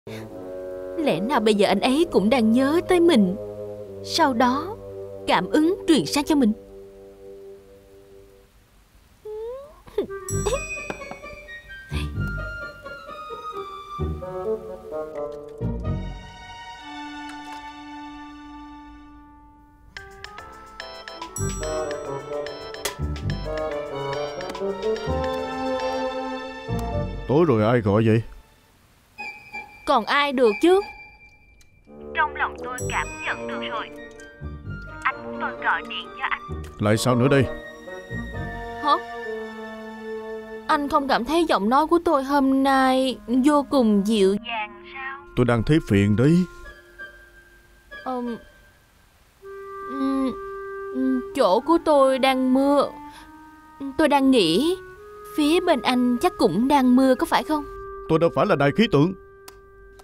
Lẽ nào bây giờ anh ấy cũng đang nhớ tới mình, sau đó cảm ứng truyền sang cho mình. Tối rồi ai gọi vậy? Còn ai được chứ? Trong lòng tôi cảm nhận được rồi. Anh muốn tôi gọi điện cho anh. Lại sao nữa đây? Hả? Anh không cảm thấy giọng nói của tôi hôm nay vô cùng dịu Dàng sao? Tôi đang thấy phiền đấy. Chỗ của tôi đang mưa. Tôi đang nghĩ phía bên anh chắc cũng đang mưa, có phải không? Tôi đâu phải là đài khí tượng.